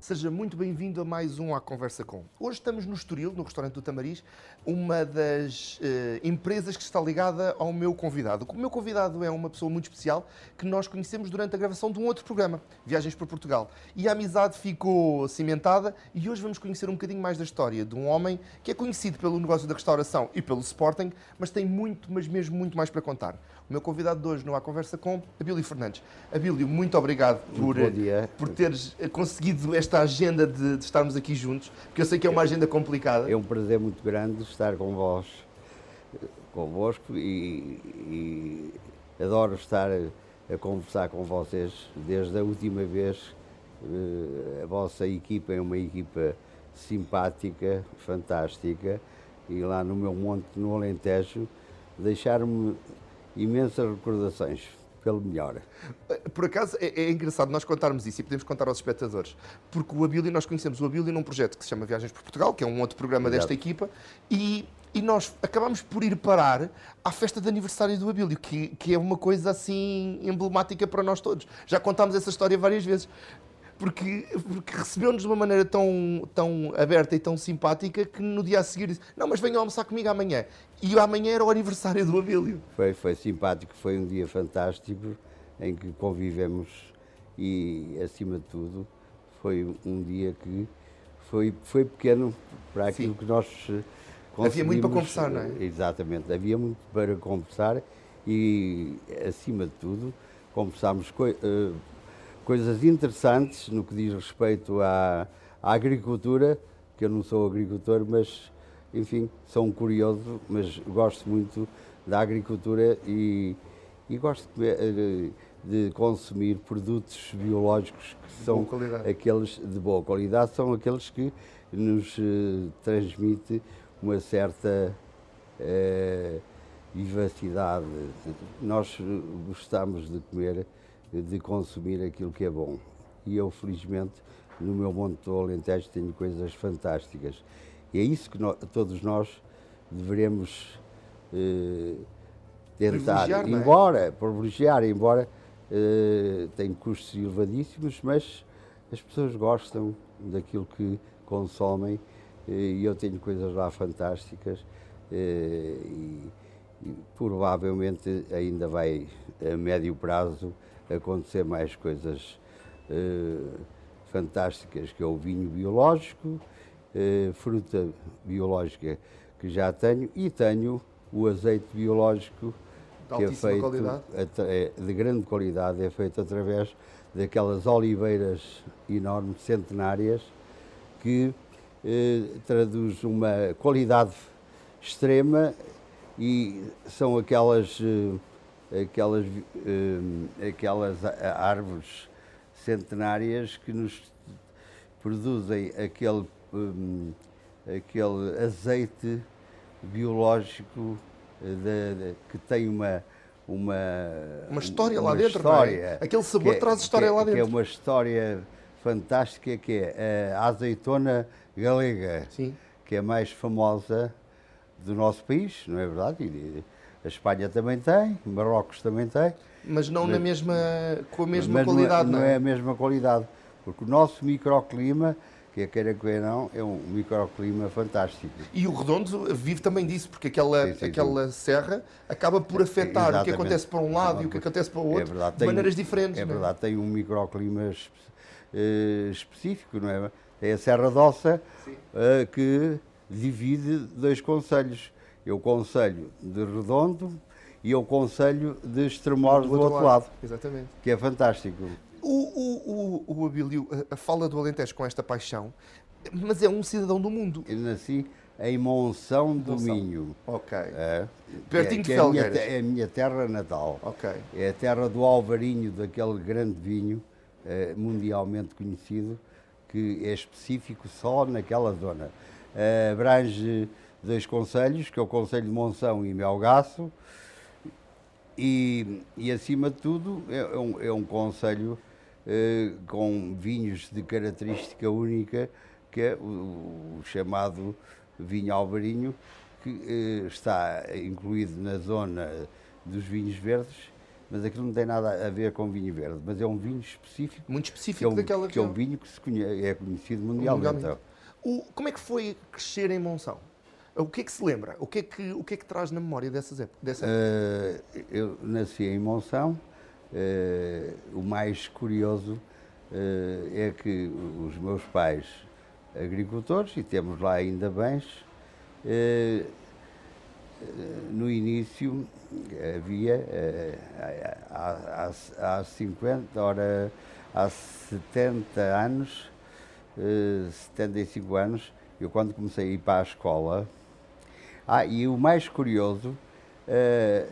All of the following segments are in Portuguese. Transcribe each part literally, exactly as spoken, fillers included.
Seja muito bem-vindo a mais um À Conversa Com. Hoje estamos no Estoril, no restaurante do Tamariz, uma das eh, empresas que está ligada ao meu convidado. O meu convidado é uma pessoa muito especial que nós conhecemos durante a gravação de um outro programa, Viagens por Portugal. E a amizade ficou cimentada e hoje vamos conhecer um bocadinho mais da história de um homem que é conhecido pelo negócio da restauração e pelo Sporting, mas tem muito, mas mesmo muito mais para contar. O meu convidado de hoje no À Conversa Com, Abílio Fernandes. Abílio, muito obrigado por, por teres conseguido esta agenda de, de estarmos aqui juntos, porque eu sei que é uma agenda complicada. É um prazer muito grande estar com vós, convosco e, e adoro estar a, a conversar com vocês. Desde a última vez, a vossa equipa é uma equipa simpática, fantástica, e lá no meu monte, no Alentejo, deixaram-me imensas recordações, pelo melhor. Por acaso, é, é engraçado nós contarmos isso e podemos contar aos espectadores, porque o Abílio, nós conhecemos o Abílio num projeto que se chama Viagens por Portugal, que é um outro programa Exato. desta equipa, e, e nós acabámos por ir parar à festa de aniversário do Abílio, que, que é uma coisa assim emblemática para nós todos. Já contámos essa história várias vezes. Porque, porque recebeu-nos de uma maneira tão, tão aberta e tão simpática que no dia a seguir disse: não, mas venham almoçar comigo amanhã. E amanhã era o aniversário do Abílio. Foi, foi simpático, foi um dia fantástico em que convivemos e, acima de tudo, foi um dia que foi, foi pequeno para aquilo Sim. que nós conseguimos. Havia muito para conversar, não é? Exatamente, havia muito para conversar e, acima de tudo, conversámos coi uh, coisas interessantes no que diz respeito à, à agricultura, que eu não sou agricultor, mas, enfim, sou um curioso, mas gosto muito da agricultura e, e gosto de, de consumir produtos biológicos que são aqueles de boa qualidade, são aqueles que nos uh, transmitem uma certa uh, vivacidade. Nós gostamos de comer, de consumir aquilo que é bom. E eu, felizmente, no meu monte do Alentejo tenho coisas fantásticas. E é isso que nós, todos nós devemos eh, tentar, privilegiar, embora, é? privilegiar, embora eh, tem custos elevadíssimos, mas as pessoas gostam daquilo que consomem eh, e eu tenho coisas lá fantásticas eh, e, e provavelmente ainda vai, a médio prazo, acontecer mais coisas uh, fantásticas, que é o vinho biológico, uh, fruta biológica que já tenho, e tenho o azeite biológico de que é feito qualidade. de grande qualidade, é feito através daquelas oliveiras enormes, centenárias, que uh, traduz uma qualidade extrema e são aquelas uh, Aquelas, uh, aquelas árvores centenárias que nos produzem aquele, um, aquele azeite biológico de, de, que tem uma, uma, uma história uma lá dentro, história, não é? Aquele sabor é, traz história é, lá dentro. Que é uma história fantástica, que é a azeitona galega, Sim. que é a mais famosa do nosso país, não é verdade? E, a Espanha também tem, Marrocos também tem. Mas não mas, na mesma, com a mesma mas qualidade, não é, não é? Não é a mesma qualidade, porque o nosso microclima, que é queira que não, é um microclima fantástico. E o Redondo vive também disso, porque aquela, sim, sim, aquela sim. serra acaba por afetar Exatamente. o que acontece para um lado e o que acontece para o outro, é verdade, de tem, maneiras diferentes. É não é? verdade, tem um microclima espe uh, específico, não é? É a Serra d'Ossa uh, que divide dois concelhos. Eu o concelho de Redondo e eu o concelho de Estremoz do, do outro, outro lado, lado, Exatamente. Que é fantástico. O, o, o, o Abílio a, a fala do Alentejo com esta paixão, mas é um cidadão do mundo. Eu nasci em Monção do Monção. Minho. Ok. É, Pertinho que de é, Felgueiras. É, é a minha terra natal. Ok. É a terra do Alvarinho, daquele grande vinho eh, mundialmente conhecido, que é específico só naquela zona. Eh, abrange dois concelhos, que é o Concelho de Monção e Melgaço, e, e acima de tudo é, é um, é um concelho eh, com vinhos de característica única, que é o, o chamado vinho Alvarinho, que eh, está incluído na zona dos vinhos verdes mas aquilo não tem nada a ver com vinho verde, mas é um vinho específico. Muito específico que é um, daquela que é um região. vinho que se conhece, é conhecido mundialmente. Mundialmente. O, como é que foi crescer em Monção? O que é que se lembra? O que é que, o que, é que traz na memória dessas épocas? Dessa época? Uh, eu nasci em Monção. Uh, o mais curioso uh, é que os meus pais, agricultores, e temos lá ainda bens, uh, no início havia, uh, há, há, há cinquenta, ora, há setenta anos, uh, setenta e cinco anos, eu quando comecei a ir para a escola. Ah, e o mais curioso, uh,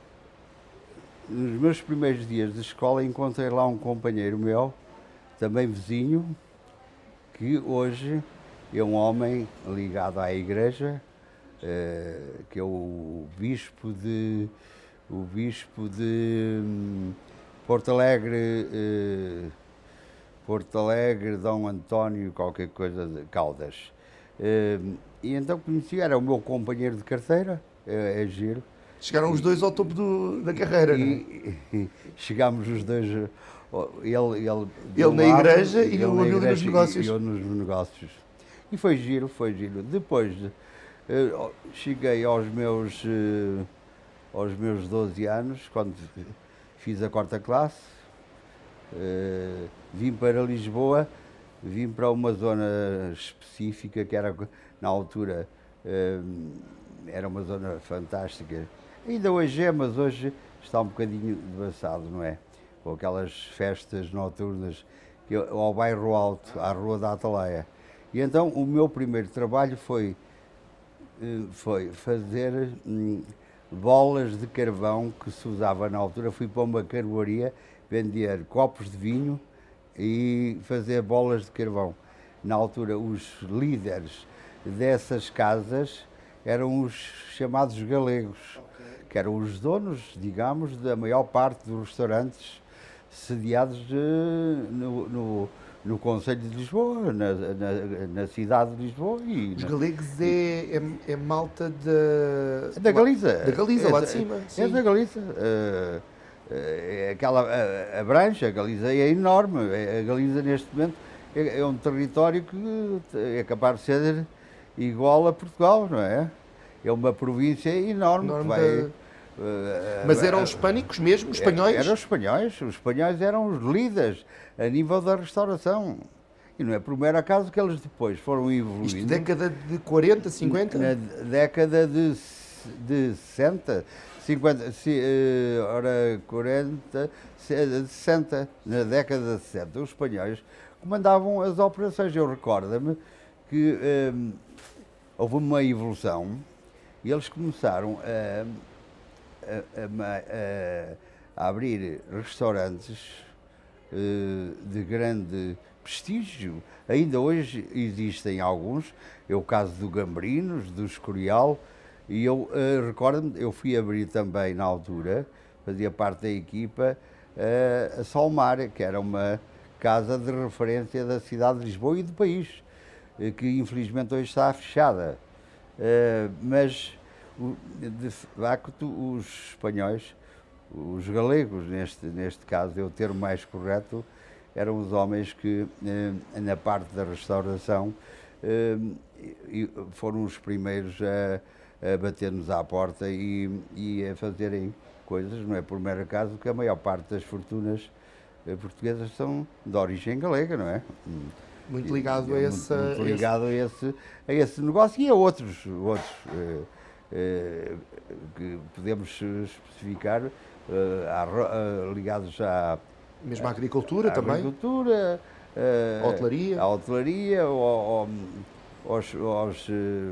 nos meus primeiros dias de escola encontrei lá um companheiro meu, também vizinho, que hoje é um homem ligado à igreja, uh, que é o bispo de, o bispo de um, Porto Alegre, uh, Porto Alegre, Dom António, qualquer coisa de Caldas. Uh, e então conheci, era o meu companheiro de carteira, é, é giro. Chegaram os dois ao topo do, da carreira, não é? E, e chegámos os dois, ele, ele, ele na lado, igreja e ele o na amigo igreja nos negócios. E eu nos negócios. E foi giro, foi giro. Depois, uh, cheguei aos meus, uh, aos meus doze anos, quando fiz a quarta classe, uh, vim para Lisboa. Vim para uma zona específica que era, na altura, era uma zona fantástica. Ainda hoje é, mas hoje está um bocadinho devassado, não é? Com aquelas festas noturnas que eu, ao bairro Alto, à Rua da Atalaia. E então o meu primeiro trabalho foi, foi fazer hum, bolas de carvão que se usava na altura. Fui para uma carvoaria vender copos de vinho e fazer bolas de carvão. Na altura, os líderes dessas casas eram os chamados galegos, okay, que eram os donos, digamos, da maior parte dos restaurantes sediados de, no, no, no Concelho de Lisboa, na, na, na cidade de Lisboa. E os na, galegos é, é, é malta de, da Galiza. Da Galiza, é, lá de cima. É, sim. é da Galiza. Uh, É aquela a, a Brancha, a Galiza é enorme. A Galiza neste momento é, é um território que é capaz de ser igual a Portugal, não é? É uma província enorme. enorme vai, da... uh, Mas eram hispânicos mesmo, espanhóis? Eram espanhóis, os espanhóis eram os líderes a nível da restauração. E não é por mero acaso que eles depois foram evoluindo. Isto década de quarenta, cinquenta? Na década de, de sessenta. cinquenta, ora, quarenta, sessenta, na década de sessenta, os espanhóis comandavam as operações. Eu recordo-me que um, houve uma evolução e eles começaram a, a, a, a abrir restaurantes uh, de grande prestígio. Ainda hoje existem alguns, é o caso do Gambrinus, do Escorial. E eu uh, recordo-me, eu fui abrir também na altura, fazia parte da equipa, uh, a Solmar, que era uma casa de referência da cidade de Lisboa e do país, uh, que infelizmente hoje está fechada. Uh, mas, o, de facto, os espanhóis, os galegos, neste, neste caso, é o termo mais correto, eram os homens que, uh, na parte da restauração, uh, foram os primeiros a a bater-nos à porta e, e a fazerem coisas, não é por mero acaso que a maior parte das fortunas portuguesas são de origem galega, não é? Muito ligado é, a é esse... Muito, muito ligado esse... A, esse, a esse negócio e a outros, outros eh, eh, que podemos especificar, eh, à, eh, ligados à... Mesmo à agricultura à também? agricultura, eh, à hotelaria? À hotelaria, ao, ao, aos... aos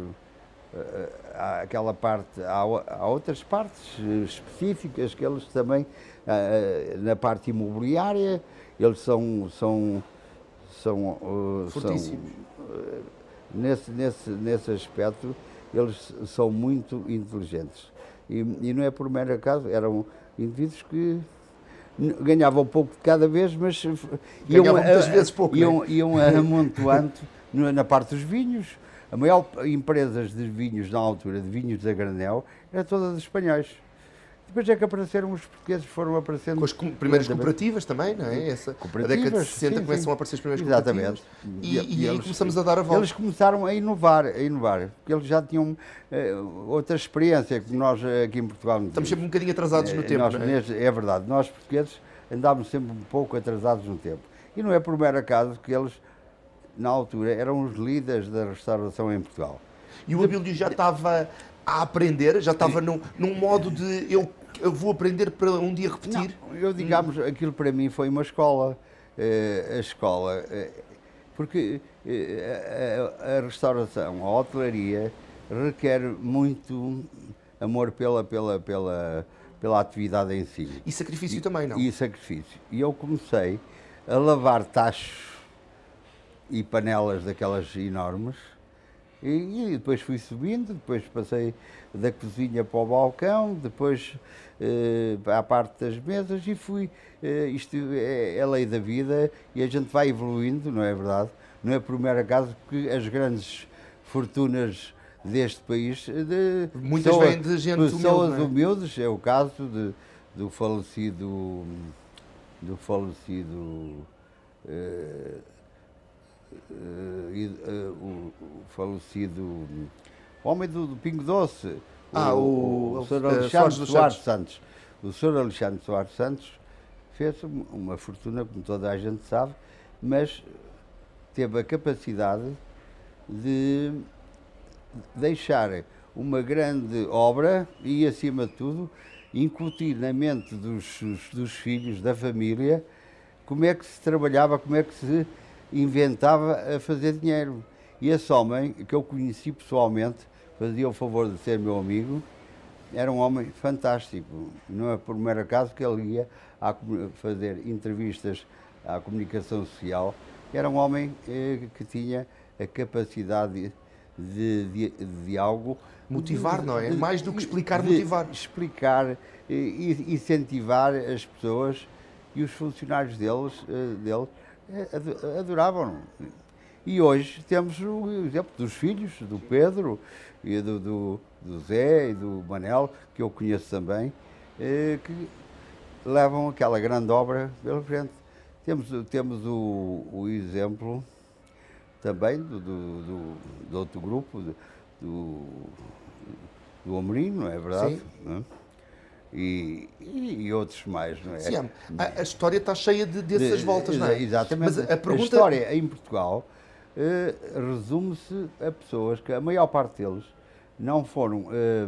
há aquela parte, há, há outras partes específicas que eles também, na parte imobiliária, eles são, são, são, fortíssimos. São, nesse, nesse, nesse aspecto, eles são muito inteligentes. E, e não é por mero acaso, eram indivíduos que ganhavam pouco de cada vez, mas iam, muitas a, vezes pouco, iam, né? iam amontoando na parte dos vinhos. A maior empresas de vinhos na altura, de vinhos a granel, era todas espanhóis. Depois é que apareceram os portugueses, foram aparecendo... Com as com, primeiras cooperativas também, não é? Essa, a década de sessenta sim, começam sim. a aparecer as primeiras Exatamente. cooperativas. E, e, e aí eles, começamos a dar a volta. Eles começaram a inovar, a inovar, porque eles já tinham uh, outra experiência que nós aqui em Portugal não Estamos sempre um bocadinho atrasados no uh, tempo, nós, não é? É verdade, nós portugueses andávamos sempre um pouco atrasados no tempo. E não é por mero acaso que eles, na altura, eram os líderes da restauração em Portugal. E o Abílio já estava a aprender, já estava num, num modo de eu, eu vou aprender para um dia repetir? Não, eu, digamos, hum. aquilo para mim foi uma escola. Uh, a escola, uh, porque uh, a, a restauração, a hotelaria, requer muito amor pela, pela, pela, pela atividade em si. E sacrifício e, também, não? E sacrifício. E eu comecei a lavar tachos e panelas daquelas enormes, e, e depois fui subindo, depois passei da cozinha para o balcão, depois eh, à parte das mesas e fui, eh, isto é, é a lei da vida e a gente vai evoluindo, não é verdade? Não é por mero acaso que as grandes fortunas deste país de, muitas vêm de gente pessoas humilde, não é? humildes, é o caso de, do falecido do falecido uh, uh, uh, o, o falecido homem do, do Pingo Doce, ah, o, o, o senhor Alexandre Soares, Soares Santos. Santos. O senhor Alexandre Soares Santos fez uma fortuna, como toda a gente sabe, mas teve a capacidade de deixar uma grande obra e, acima de tudo, incutir na mente dos, dos filhos, da família, como é que se trabalhava, como é que se inventava a fazer dinheiro. E esse homem, que eu conheci pessoalmente, fazia o favor de ser meu amigo, era um homem fantástico. Não é por mero acaso que ele ia a fazer entrevistas à comunicação social. Era um homem eh, que tinha a capacidade de, de, de, de algo... Motivar, de, não é? De, Mais do que explicar, de, motivar. Explicar e incentivar as pessoas, e os funcionários deles, dele adoravam. E hoje temos o exemplo dos filhos, do Pedro, e do, do, do Zé e do Manel, que eu conheço também, que levam aquela grande obra pela frente. Temos, temos o, o exemplo também do, do, do, do outro grupo, do, do Amorim, não é verdade? Sim. Não é? E, e, e outros mais, não é? Sim, a, a história está cheia de, dessas de, voltas, não é? Exatamente. Mas a, pergunta... a história em Portugal eh, resume-se a pessoas que, a maior parte deles, não foram eh,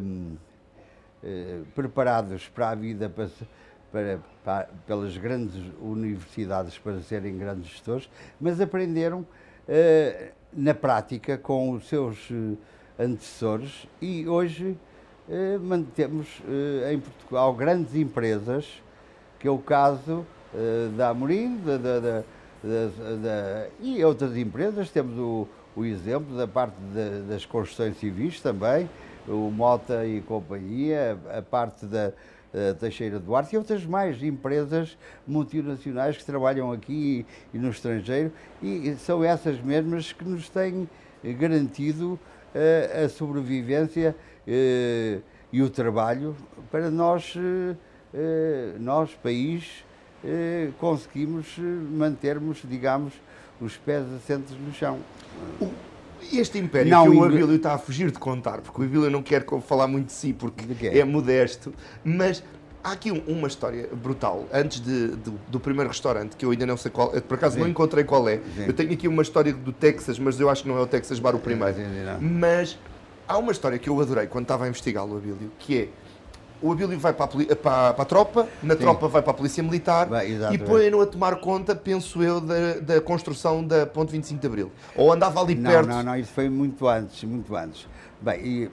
eh, preparados para a vida, para, para, para, pelas grandes universidades para serem grandes gestores, mas aprenderam eh, na prática com os seus antecessores, e hoje eh, mantemos eh, em Portugal grandes empresas, que é o caso eh, da Amorim da, da, da, da, da, e outras empresas. Temos o, o exemplo da parte de, das construções civis também, o Mota e Companhia, a parte da a Teixeira Duarte e outras mais empresas multinacionais que trabalham aqui e, e no estrangeiro, e são essas mesmas que nos têm garantido uh, a sobrevivência uh, e o trabalho para nós, uh, nós país, uh, conseguimos mantermos, digamos, os pés assentes no chão. Este império não, que o Abílio está a fugir de contar, porque o Abílio não quer falar muito de si, porque é modesto, mas há aqui um, uma história brutal, antes de, de, do primeiro restaurante, que eu ainda não sei qual, por acaso sim. não encontrei qual é. Sim. Eu tenho aqui uma história do Texas, mas eu acho que não é o Texas Bar o primeiro. Sim, mas há uma história que eu adorei quando estava a investigá-lo, Abílio, que é: o Abílio vai para a, para, para a tropa, na Sim. tropa vai para a Polícia Militar vai, e põe-no a tomar conta, penso eu, da, da construção da Ponte vinte e cinco de Abril. Ou andava ali não, perto... Não, não, isso foi muito antes, muito antes. Bem, e,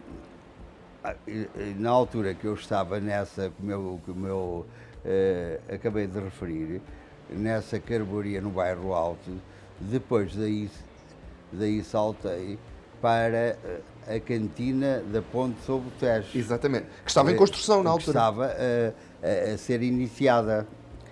e na altura que eu estava nessa, como eu, como eu uh, acabei de referir, nessa carboaria no Bairro Alto, depois daí, daí saltei para... Uh, a cantina da Ponte sobre o Tejo. Exatamente. Que estava em construção na altura. Que estava a, a, a ser iniciada.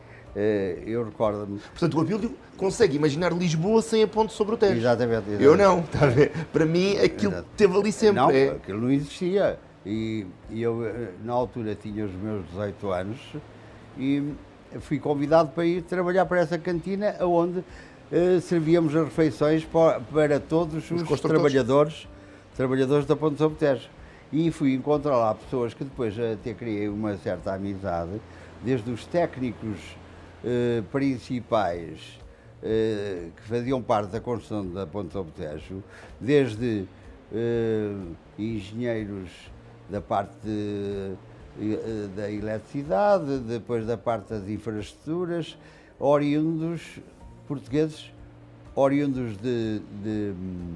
Eu recordo-me. Portanto, o Abílio consegue imaginar Lisboa sem a Ponte sobre o Tejo. Exatamente. exatamente. Eu não, está a ver? Para mim, aquilo Exato. Teve ali sempre. Não, é... aquilo não existia. E, e eu, na altura, tinha os meus dezoito anos e fui convidado para ir trabalhar para essa cantina onde uh, servíamos as refeições para, para todos os, os trabalhadores, trabalhadores da Ponte São Tejo. E fui encontrar lá pessoas que depois até criei uma certa amizade, desde os técnicos uh, principais uh, que faziam parte da construção da Ponte São Tejo, desde uh, engenheiros da parte de, da eletricidade, depois da parte das infraestruturas, oriundos portugueses, oriundos de, de,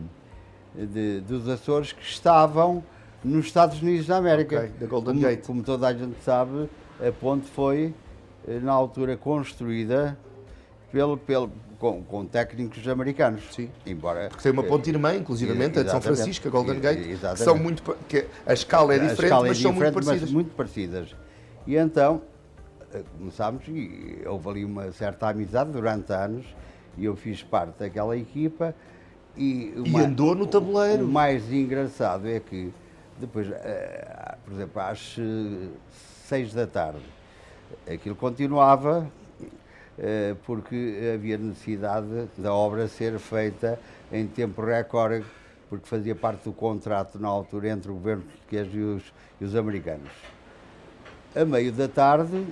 de, dos Açores que estavam nos Estados Unidos da América. Okay, da Golden como, Gate. Como toda a gente sabe, a ponte foi, na altura, construída pelo, pelo, com, com técnicos americanos. Sim. Embora, porque tem uma ponte irmã, inclusivamente, a de São Francisco, a Golden Gate, exatamente. que são muito, que a escala é diferente, a escala é mas diferente, são muito mas parecidas. muito parecidas. E então, começámos e houve ali uma certa amizade durante anos e eu fiz parte daquela equipa. E, e mais, andou no tabuleiro. O, o mais engraçado é que depois, por exemplo, às seis da tarde, aquilo continuava, porque havia necessidade da obra ser feita em tempo recorde, porque fazia parte do contrato na altura entre o governo português e os, e os americanos. A meio da tarde,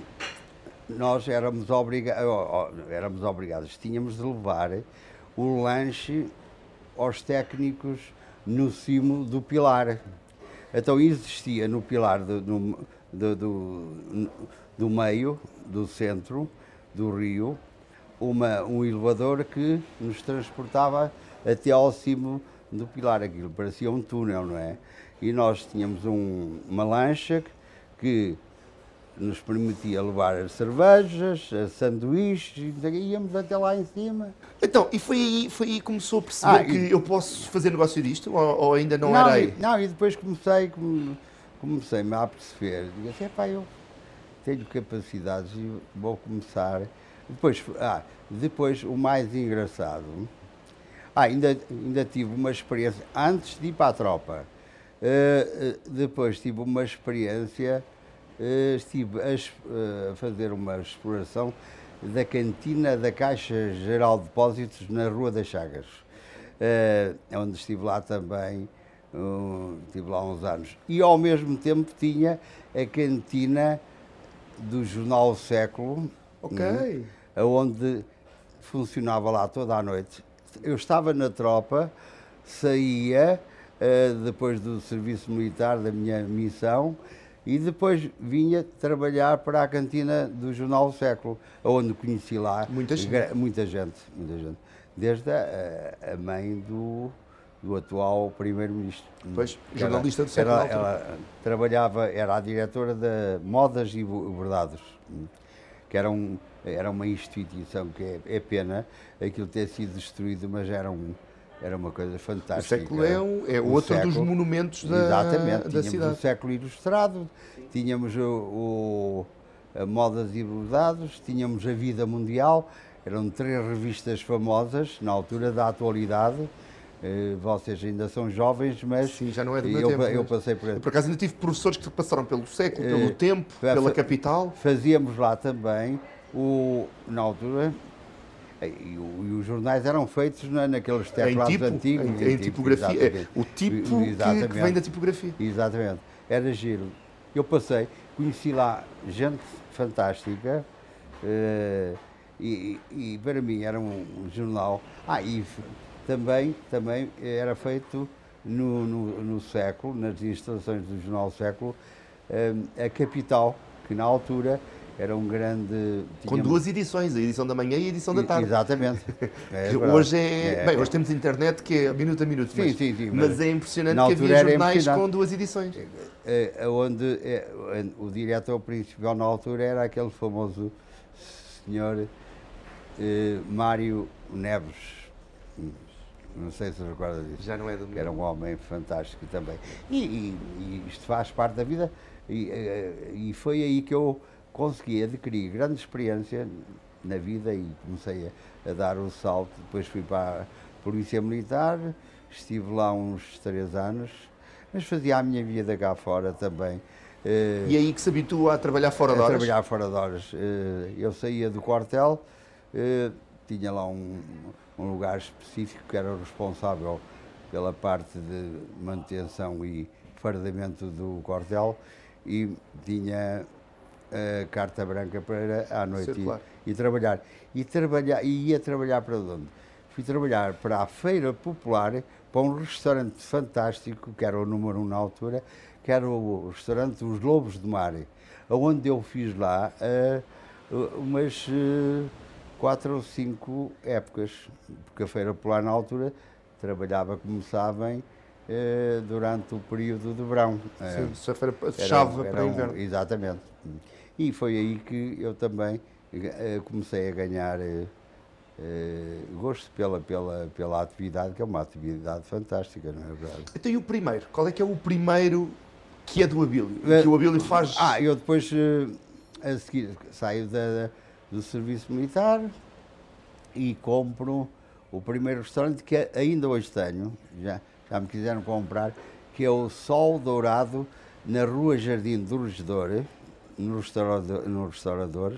nós éramos, obriga éramos obrigados, tínhamos de levar o lanche aos técnicos no cimo do pilar. Então existia no pilar do, do, do, do, do meio, do centro, do rio, uma, um elevador que nos transportava até ao cimo do pilar. Aquilo parecia um túnel, não é? E nós tínhamos um, uma lancha que nos permitia levar as cervejas, as sanduíches, e íamos até lá em cima. Então, e foi aí, foi aí que começou a perceber ah, que e... eu posso fazer negócio disto? Ou, ou ainda não, não era aí? Não, e depois comecei, comecei-me a perceber. Digo assim, pá, eu tenho capacidades e vou começar. Depois, ah, depois o mais engraçado, ah, ainda, ainda tive uma experiência, antes de ir para a tropa, uh, depois tive uma experiência, uh, estive a, uh, a fazer uma exploração da cantina da Caixa Geral de Depósitos na Rua das Chagas, uh, onde estive lá também, uh, estive lá uns anos. E ao mesmo tempo tinha a cantina do jornal O Século, ok, hum, onde funcionava lá toda a noite. Eu estava na tropa, saía uh, depois do serviço militar, da minha missão, e depois vinha trabalhar para a cantina do jornal O Século, onde conheci lá muita gente, muita gente, muita gente. Desde a, a mãe do, do atual primeiro-ministro. Pois, jornalista do século. Ela, ela trabalhava, era a diretora de Modas e Bordados, que era, um, era uma instituição que é, é pena aquilo ter sido destruído, mas era, um, era uma coisa fantástica. O Século é, um, é outro século, dos monumentos da, exatamente, da tínhamos cidade. O Século Ilustrado, sim, tínhamos o, o a Modas e Bordados, tínhamos a Vida Mundial, eram três revistas famosas na altura da atualidade. Uh, vocês ainda são jovens, mas sim, já não é do meu eu, tempo, eu passei por... Eu, por acaso ainda tive professores que passaram pelo Século, pelo uh, Tempo, pela fa Capital. Fazíamos lá também, o, na altura, e, o, e os jornais eram feitos na, naqueles teclados tipo, antigos. Em, em, em tipografia, é, o tipo que, que vem da tipografia. Exatamente, era giro. Eu passei, conheci lá gente fantástica, uh, e, e para mim era um, um jornal. Ah, e Também, também era feito no, no, no Século, nas instalações do jornal Século, a Capital, que na altura era um grande... Com duas edições, a edição da manhã e a edição da tarde. Exatamente. É hoje é, é... Bem, hoje temos internet que é minuto a minuto, sim, mas, sim, sim, mas, mas é impressionante que havia jornais com duas edições. É, onde é, o diretor principal na altura era aquele famoso senhor eh, Mário Neves. Não sei se recorda disso. Já não é do meu. Era um homem fantástico também. E, e, e isto faz parte da vida. E, e foi aí que eu consegui adquirir grande experiência na vida e comecei a, a dar o salto. Depois fui para a Polícia Militar, estive lá uns três anos. mas fazia a minha vida cá fora também. E aí que se habitua a trabalhar fora de A horas? trabalhar fora de horas. Eu saía do quartel, tinha lá um, um lugar específico que era o responsável pela parte de manutenção e fardamento do quartel e tinha a carta branca para à noite e, e trabalhar. E, trabalhar. e ia trabalhar para onde? Fui trabalhar para a Feira Popular, para um restaurante fantástico, que era o número um na altura, que era o restaurante Os Lobos do Mar, onde eu fiz lá uh, umas uh, quatro ou cinco épocas, porque a Feira Popular na altura trabalhava, como sabem, uh, durante o período de verão. Sim, se a feira fechava para inverno. Exatamente. E foi aí que eu também uh, comecei a ganhar uh, uh, gosto pela, pela, pela atividade, que é uma atividade fantástica, não é verdade? Então e o primeiro? Qual é que é o primeiro que é do Abílio? Que o Abílio faz... Ah, eu depois, uh, a seguir, saio da, do serviço militar e compro o primeiro restaurante que ainda hoje tenho, já, já me quiseram comprar, que é o Sol Dourado, na Rua Jardim do Regedor, no restaurador, no Restauradores,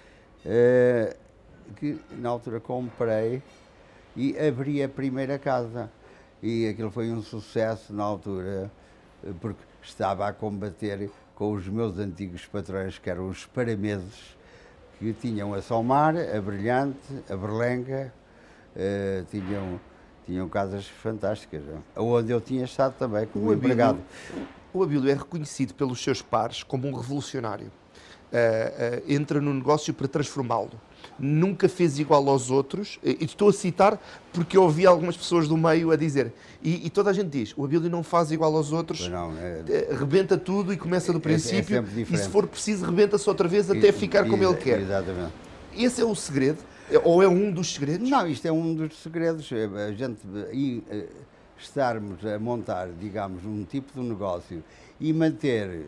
uh, que na altura comprei e abri a primeira casa. E aquilo foi um sucesso na altura, porque estava a combater com os meus antigos patrões, que eram os parameses, que tinham a Salmar, a Brilhante, a Berlenga, uh, tinham, tinham casas fantásticas, onde eu tinha estado também como empregado. O Abílio é reconhecido pelos seus pares como um revolucionário. Uh, uh, entra no negócio para transformá-lo. Nunca fez igual aos outros, e estou a citar porque eu ouvi algumas pessoas do meio a dizer, e, e toda a gente diz, o Abílio não faz igual aos outros, não, é, rebenta tudo e começa do princípio, é, é e se for preciso rebenta-se outra vez até e, ficar como e, ele quer. Exatamente. Esse é o segredo? Ou é um dos segredos? Não, isto é um dos segredos. A gente e, estarmos a montar, digamos, um tipo de negócio e manter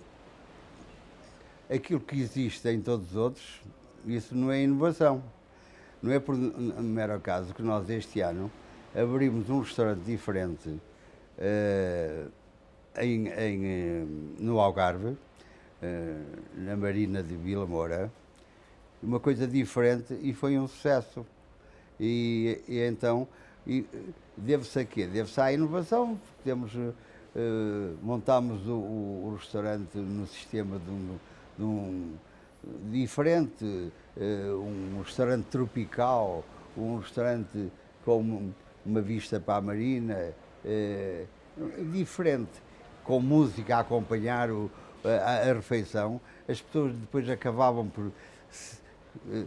aquilo que existe em todos os outros, isso não é inovação. Não é por mero acaso que nós este ano abrimos um restaurante diferente uh, em, em, no Algarve, uh, na Marina de Vila Moura, uma coisa diferente e foi um sucesso. E, e então, e, deve-se a quê? Deve-se à inovação. Temos, uh, montamos o, o, o restaurante no sistema de um, de um diferente, uh, um restaurante tropical, um restaurante com uma vista para a marina, uh, diferente, com música a acompanhar o, a, a refeição. As pessoas depois acabavam por uh,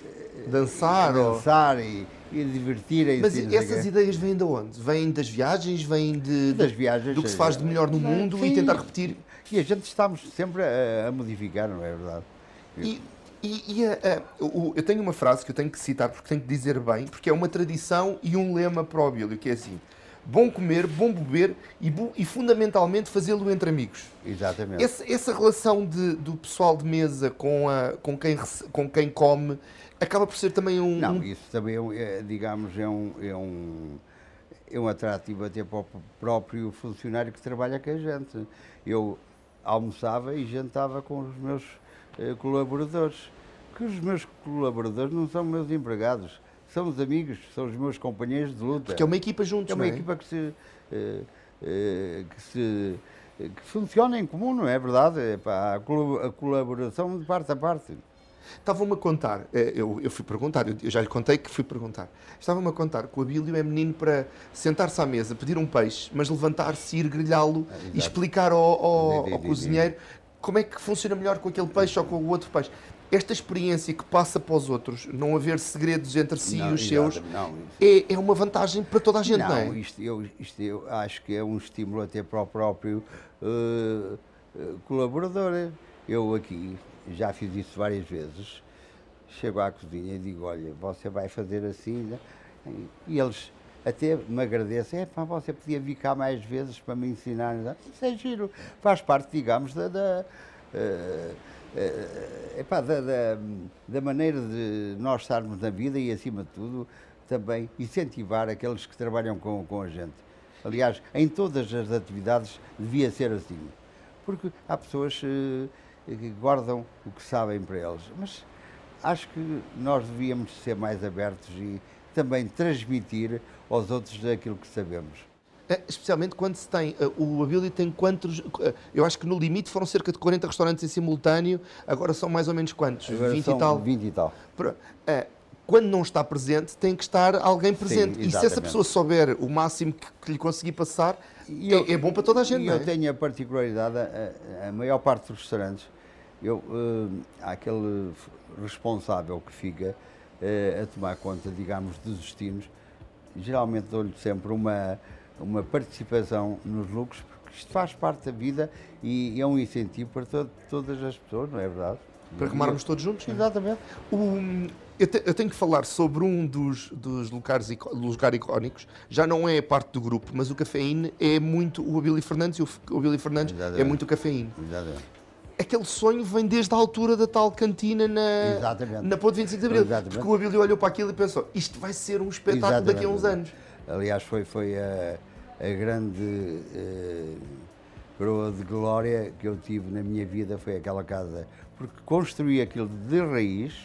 dançar, dançar ou... e, e divertirem-se. Mas essas ideias vêm de onde? Vêm das viagens? Vêm de, das viagens, do que se faz de melhor no mundo? Sim. E tentar repetir? E a gente estamos sempre a, a modificar, não é verdade? E, e, e a, a, o, eu tenho uma frase que eu tenho que citar porque tenho que dizer bem, porque é uma tradição e um lema para o Abílio, que é assim: bom comer, bom beber e, bo, e fundamentalmente fazê-lo entre amigos. Exatamente. Essa, essa relação de, do pessoal de mesa com, a, com, quem, com quem come acaba por ser também um... Não, um... isso também, é, digamos, é um, é, um, é um atrativo até para o próprio funcionário que trabalha com a gente. Eu almoçava e jantava com os meus eh, colaboradores, que os meus colaboradores não são meus empregados, são os amigos, são os meus companheiros de luta. Porque é uma equipa juntos, é uma não é? equipa que se, eh, eh, que se que funciona em comum, não é verdade? É, pá, a colaboração de parte a parte. Estavam-me a contar, eu, eu fui perguntar, eu já lhe contei que fui perguntar. Estavam-me a contar que o Abílio é menino para sentar-se à mesa, pedir um peixe, mas levantar-se, ir grelhá-lo ah, e explicar ao, ao, ao cozinheiro como é que funciona melhor com aquele peixe ou com o outro peixe. Esta experiência que passa para os outros, não haver segredos entre si não, e os exato, seus, não, é, é uma vantagem para toda a gente, não, não é? Isto eu, isto eu acho que é um estímulo até para o próprio uh, uh, colaborador. Eu aqui já fiz isso várias vezes. Chego à cozinha e digo, olha, você vai fazer assim, né? E eles até me agradecem, é pá, você podia vir cá mais vezes para me ensinar. Isso é giro, faz parte, digamos, da, da, uh, uh, epá, da, da, da maneira de nós estarmos na vida e, acima de tudo, também incentivar aqueles que trabalham com, com a gente. Aliás, em todas as atividades devia ser assim. Porque há pessoas eh, que guardam o que sabem para eles. Mas acho que nós devíamos ser mais abertos e também transmitir aos outros aquilo que sabemos. Eh, Especialmente quando se tem, eh, o Abílio tem quantos, eh, eu acho que no limite foram cerca de quarenta restaurantes em simultâneo, agora são mais ou menos quantos? Agora vinte são e tal? vinte e tal. Pro- eh, Quando não está presente, tem que estar alguém presente. E se essa exatamente. pessoa souber o máximo que, que lhe conseguir passar, E eu- é, é bom para toda a gente, E não é? eu tenho a particularidade, a, a maior parte dos restaurantes, eu, eh, há aquele f- responsável que fica eh, a tomar conta, digamos, dos destinos, geralmente dou-lhe sempre uma, uma participação nos lucros, porque isto faz parte da vida e é um incentivo para to- todas as pessoas, não é verdade? Para remarmos todos juntos. não é? Exatamente. O- eu, te- eu tenho que falar sobre um dos, dos lugares, ico- lugares icónicos. Já não é parte do grupo, mas o Cafeíne é muito o Abílio Fernandes e o, F- o Abílio Fernandes é Exatamente. muito o Cafeíne. Exatamente. Aquele sonho vem desde a altura da tal cantina na, Exatamente. na Ponte vinte e cinco de Abril. Exatamente. Porque o Abílio olhou para aquilo e pensou, isto vai ser um espetáculo daqui a uns anos. Aliás, foi, foi a, a grande eh, coroa de glória que eu tive na minha vida, foi aquela casa. Porque construí aquilo de raiz.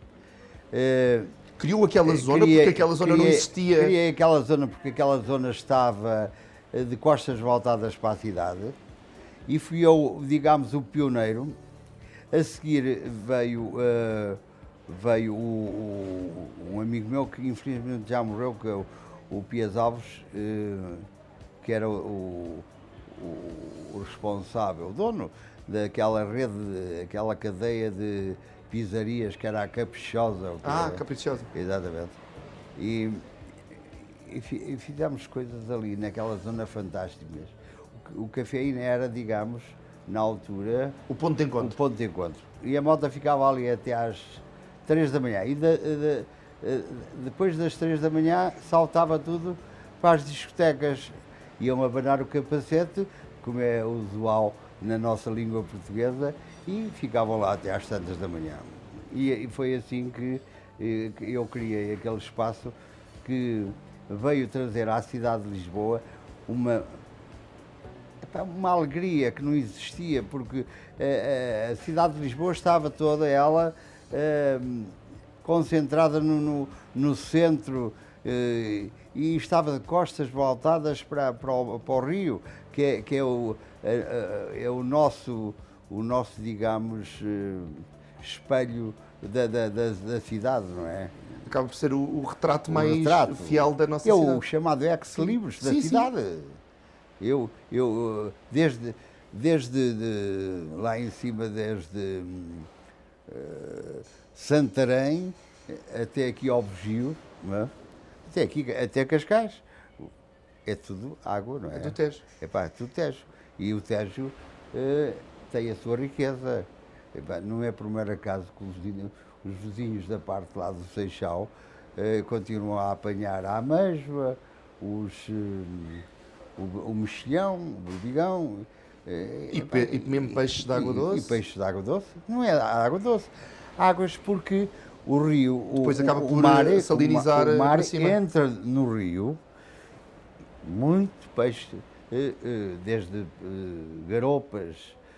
eh, Criou aquela zona criei- porque aquela zona não criei- existia. Criei aquela zona porque aquela zona estava eh, de costas voltadas para a cidade. E fui eu, digamos, o pioneiro. A seguir veio, eh, veio o- o- um amigo meu que infelizmente já morreu, que é o, o Pias Alves, eh, que era o, o- o responsável, o dono daquela rede, aquela cadeia de pizzarias que era a Caprichosa. o que Ah, era. caprichosa. Exatamente. E, e fi- e fizemos coisas ali, naquela zona fantástica mesmo. O, o Cafeína era, digamos, na altura, O ponto de o encontro. ponto de encontro. E a moto ficava ali até às três da manhã. E da- da- eh, depois das três da manhã saltava tudo para as discotecas. Iam abanar o capacete, como é usual na nossa língua portuguesa, e ficavam lá até às tantas da manhã. E, e foi assim que, eh, que eu criei aquele espaço que veio trazer à cidade de Lisboa uma, epá, uma alegria que não existia, porque eh, a cidade de Lisboa estava toda ela eh, concentrada no, no, no centro eh, e estava de costas voltadas para, para, o, para o rio, que é, que é, o, eh, eh, é o nosso, o nosso, digamos, eh, espelho da, da, da, da cidade, não é? Acaba por ser o, o retrato O mais retrato. fiel da nossa É cidade. o chamado ex-libris da Sim, sim. cidade. Eu, eu eh, desde, desde de, lá em cima, desde eh, Santarém até aqui ao Bugio, não é? até aqui, até Cascais, é tudo água, não é? É do Tejo. É pá, é tudo Tejo. E o Tejo eh, tem a sua riqueza. Epá, não é por mero acaso que os vizinhos, os vizinhos da parte lá do Seixal eh, continuam a apanhar a amêijoa, os, eh, o, o mexilhão, o berbigão. eh, E, epá, pe- e mesmo peixes de água e- doce. E peixes de água doce. Não é água doce. Águas porque o rio, o, Depois acaba o, por, o mar, eh, salinizar, o eh, mar para cima. entra no rio, muito peixe, eh, eh, desde eh, garopas,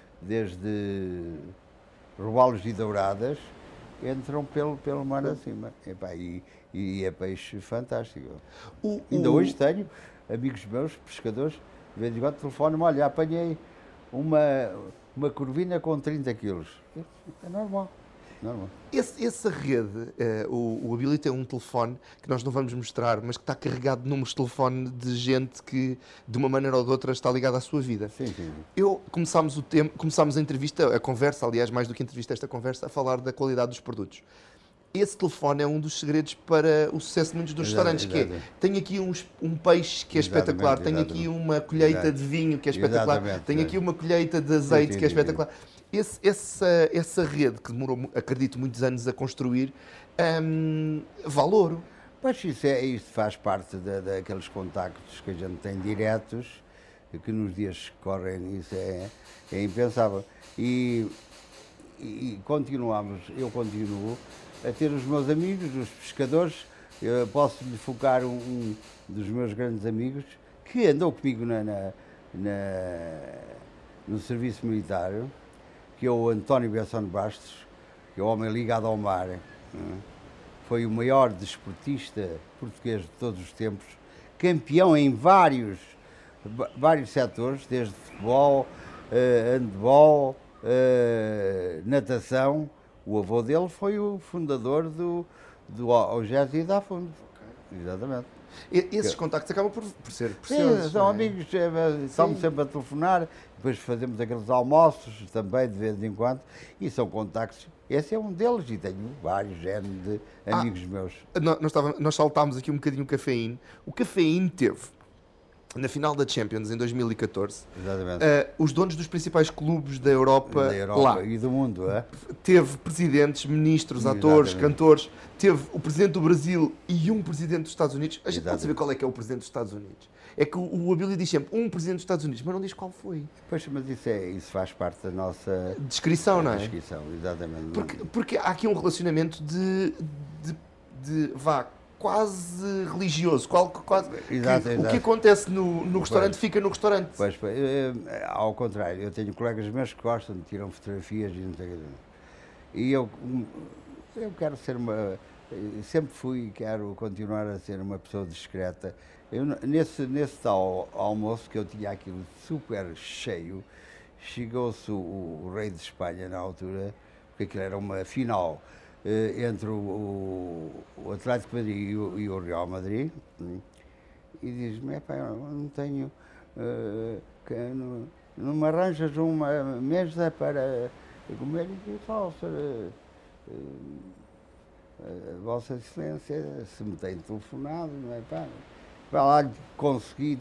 desde robalos e douradas, entram pelo, pelo mar acima. Epá, e, e é peixe fantástico. O- Ainda o- hoje tenho amigos meus, pescadores, de vez em quando telefonam-me, olha, apanhei uma, uma corvina com trinta quilos. É normal, normal. Esse- essa rede, eh, o, o Abílio tem um telefone que nós não vamos mostrar, mas que está carregado de números de telefone de gente que, de uma maneira ou de outra, está ligada à sua vida. Sim, sim. Eu começámos o tempo, começámos a entrevista, a conversa, aliás, mais do que a entrevista, esta conversa, a falar da qualidade dos produtos. Esse telefone é um dos segredos para o sucesso de muitos dos Exato, restaurantes, que é, exato. tenho aqui uns- um peixe que é Exatamente, espetacular, tenho aqui exatamente. uma colheita Exato. de vinho que é espetacular, Exatamente, tenho aqui é. uma colheita de azeite sim, que é sim, espetacular. Esse- essa, essa rede, que demorou, mu- acredito, muitos anos a construir, hum, vale ouro. Pois isso, é, isso faz parte da, daqueles contactos que a gente tem diretos, e que nos dias que correm isso é, é impensável. E, e, e continuamos, eu continuo a ter os meus amigos, os pescadores. Eu posso lhe focar um, um dos meus grandes amigos, que andou comigo na, na, na, no serviço militar, que é o António Bessone Bastos, que é o homem ligado ao mar, né? Foi o maior desportista português de todos os tempos, campeão em vários, vários setores, desde futebol, uh, handebol, uh, natação. O avô dele foi o fundador do, do Algésio e da Fundo. Okay. Exatamente. E, esses contactos acabam por, por ser preciosos. Sim, são é? amigos, estamos sempre a telefonar, depois fazemos aqueles almoços também de vez em quando, e são contactos. Esse é um deles e tenho vários géneros de amigos ah, meus. Nós, estava, nós saltámos aqui um bocadinho o Cafeína. O Cafeína teve, na final da Champions em dois mil e catorze, uh, os donos dos principais clubes da Europa, da Europa lá. E do mundo. É? Teve presidentes, ministros, Exatamente. atores, cantores, teve o presidente do Brasil e um presidente dos Estados Unidos. A gente Exatamente. pode saber qual é que é o presidente dos Estados Unidos. É que o, o Abílio diz sempre um presidente dos Estados Unidos, mas não diz qual foi. Pois, mas isso, é, isso faz parte da nossa descrição, não é? Descrição, exatamente. Porque, porque há aqui um relacionamento de, de, de vá, quase religioso. Qual, quase, exato, que, exato. O que acontece no, no restaurante pois, fica no restaurante. Pois, pois, ao contrário, eu tenho colegas meus que gostam de tirar fotografias e não sei o que. E eu, eu quero ser uma... Sempre fui e quero continuar a ser uma pessoa discreta. Eu, nesse, nesse tal almoço que eu tinha aquilo super cheio, chegou-se o, o rei de Espanha na altura, porque aquilo era uma final eh, entre o, o Atlético Madrid e o, e o Real Madrid, né? E diz-me, eu não tenho, uh, que, não, não me arranjas uma mesa para comer? E disse, oh, senhor, uh, Vossa Excelência, se me tem telefonado, não é pá, para lá conseguir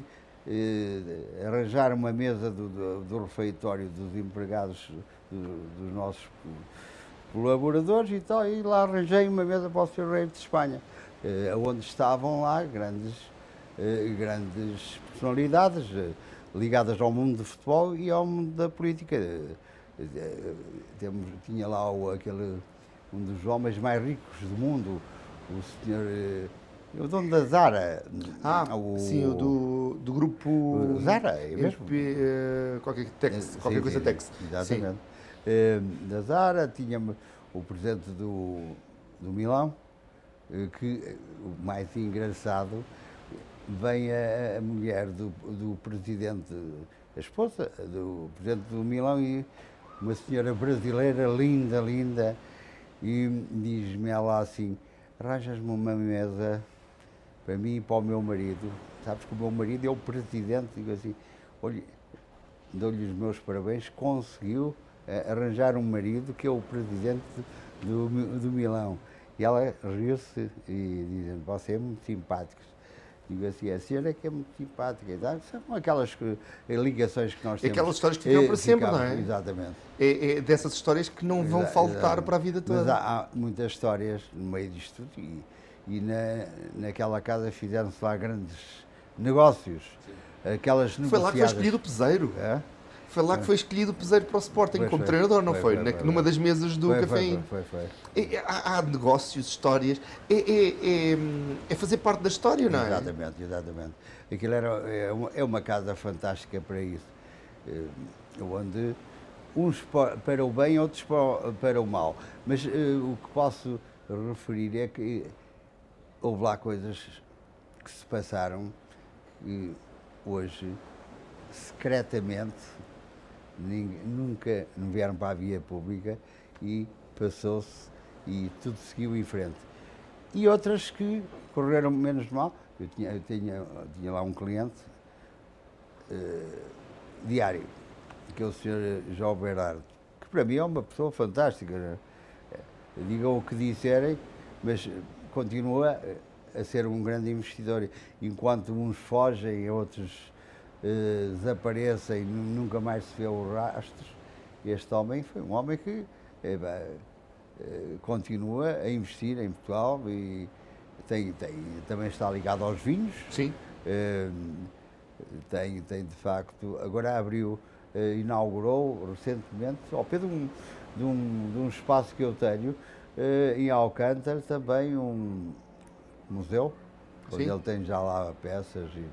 eh, arranjar uma mesa do, do, do refeitório dos empregados do, dos nossos colaboradores e tal, e lá arranjei uma mesa para o senhor Rei de Espanha, eh, onde estavam lá grandes, eh, grandes personalidades eh, ligadas ao mundo do futebol e ao mundo da política. Eh, temos, tinha lá o, aquele... um dos homens mais ricos do mundo, o senhor, o dono da Zara. Ah, o, sim, o do, do grupo... Zara, é mesmo? Uh, qualquer tex, qualquer sim, coisa sim, Tex. Exatamente. Uh, da Zara, tínhamos o presidente do, do Milão, uh, que, o mais engraçado, vem a, a mulher do, do presidente, a esposa do presidente do Milão, e uma senhora brasileira linda, linda, e diz-me ela assim, arranjas-me uma mesa para mim e para o meu marido. Sabes que o meu marido é o presidente. Digo assim, olha, dou-lhe os meus parabéns, conseguiu uh, arranjar um marido que é o presidente do, do Milão. E ela riu-se e diz, você é muito simpático. Digo assim, a senhora é que é muito simpática. São aquelas ligações que nós temos. Aquelas histórias que ficam para sempre, não é? Exatamente. É, é dessas histórias que não vão Exa faltar exatamente. para a vida toda. Mas há, há muitas histórias no meio disto tudo e, e na, naquela casa fizeram-se lá grandes negócios. Sim. Aquelas Foi lá que foi escolhido o Peseiro. É? Foi lá que foi escolhido o Peseiro para o Sporting foi, como foi, treinador, não foi? foi? foi, foi Numa foi. das mesas do foi, Cafeína. Foi, foi, foi. É, há, há negócios, histórias. É, é, é, é fazer parte da história, não é? Exatamente, exatamente. Aquilo era, é, uma, é uma casa fantástica para isso. É, onde uns para o bem, outros para, para o mal. Mas é, o que posso referir é que houve lá coisas que se passaram e hoje, secretamente, ninguém, nunca não vieram para a via pública e passou-se e tudo seguiu em frente. E outras que correram menos mal. Eu tinha, eu tinha, tinha lá um cliente uh, diário, que é o senhor João Berardo, que para mim é uma pessoa fantástica. Né? Digam o que disserem, mas continua a ser um grande investidor. Enquanto uns fogem, outros Uh, desaparecem e nunca mais se vê os rastros, este homem foi um homem que eh, uh, continua a investir em Portugal e tem, tem, também está ligado aos vinhos. Sim. Uh, tem, tem de facto, agora abriu, uh, inaugurou recentemente, ao pé de um, de um, de um espaço que eu tenho, uh, em Alcântara, também um museu, onde Sim. ele tem já lá peças e,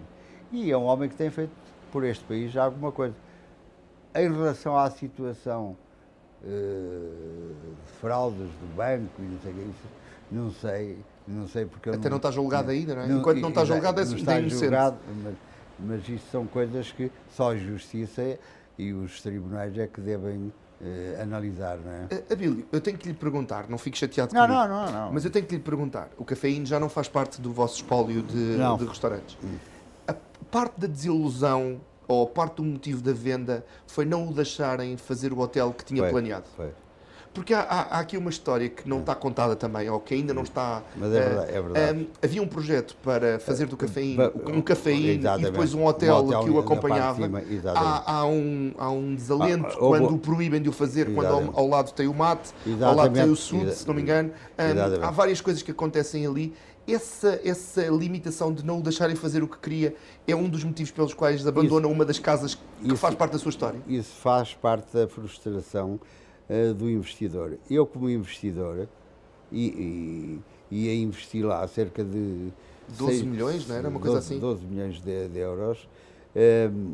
E é um homem que tem feito por este país já alguma coisa. Em relação à situação uh, de fraudes do banco e não sei o que é isso, não sei, não sei porque... Até não, não está julgado não, ainda, não é? Não, Enquanto não está julgado é não está inocente. julgado, mas, mas isto são coisas que só a justiça e os tribunais é que devem uh, analisar, não é? Abílio, eu tenho que lhe perguntar, não fique chateado não, comigo. Não, não, não. Mas eu tenho que lhe perguntar, o Cafeína já não faz parte do vosso espólio de, de restaurantes. Hum. A parte da desilusão ou parte do motivo da venda foi não o deixarem fazer o hotel que tinha foi, planeado? Foi. Porque há, há, há aqui uma história que não está contada também, ou que ainda não está... Mas é verdade, é verdade. Um, havia um projeto para fazer do Cafeína, um Cafeína e depois um hotel, um hotel que o acompanhava. Cima, há, há, um, há um desalento ah, quando o proíbem de o fazer, exatamente. Quando ao, ao lado tem o mate, exatamente. Ao lado tem o sud, se não me engano. Um, há várias coisas que acontecem ali. Essa, essa limitação de não o deixarem fazer o que queria é um dos motivos pelos quais abandona isso, uma das casas que isso, faz parte da sua história? Isso faz parte da frustração uh, do investidor. Eu, como investidor, e, e, e a investir lá cerca de... doze seis, milhões, não era? Uma coisa doze, assim? doze milhões de, de euros, uh,